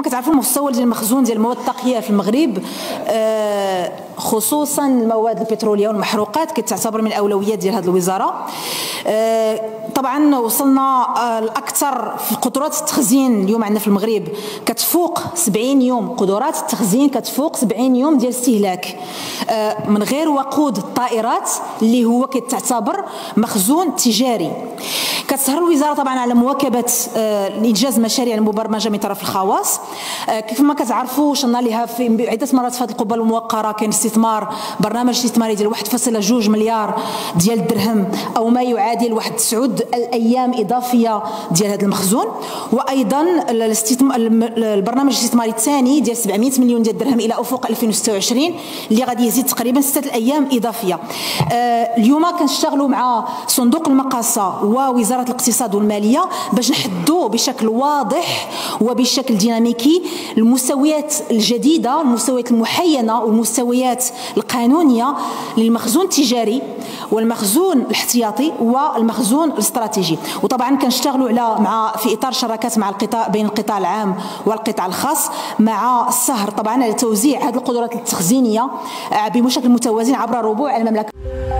كتعرفوا المستوى ديال المخزون ديال المواد الطاقيه في المغرب خصوصا المواد البتروليه والمحروقات كتعتبر من الاولويات ديال هذه الوزاره. طبعا وصلنا الاكثر في قدرات التخزين اليوم عندنا في المغرب كتفوق 70 يوم، قدرات التخزين كتفوق 70 يوم ديال الاستهلاك من غير وقود الطائرات اللي هو كتعتبر مخزون تجاري. كتسهر الوزاره طبعا على مواكبه انجاز مشاريع المبرمجه من طرف الخواص. كيف ما كتعرفوا وصلنا لها في عده مرات في هذه القبه الموقره، كاين استثمار برنامج استثماري ديال 1.2 مليار ديال الدرهم او ما يعادل واحد 9 الايام اضافيه ديال هذا المخزون، وايضا البرنامج الاستثماري الثاني ديال 700 مليون ديال الدرهم الى افق 2026 اللي غادي يزيد تقريبا 6 ايام اضافيه. اليوم كنشتغلوا مع صندوق المقاصه ووزاره الاقتصاد والماليه باش نحدوا بشكل واضح وبشكل ديناميكي المستويات الجديده، المستويات المحينه والمستويات القانونيه للمخزون التجاري والمخزون الاحتياطي والمخزون الاستراتيجي. وطبعا كنشتغلوا في اطار شراكات مع القطاع بين القطاع العام والقطاع الخاص مع السهر طبعا على توزيع هذه القدرات التخزينيه بشكل متوازن عبر ربوع المملكه.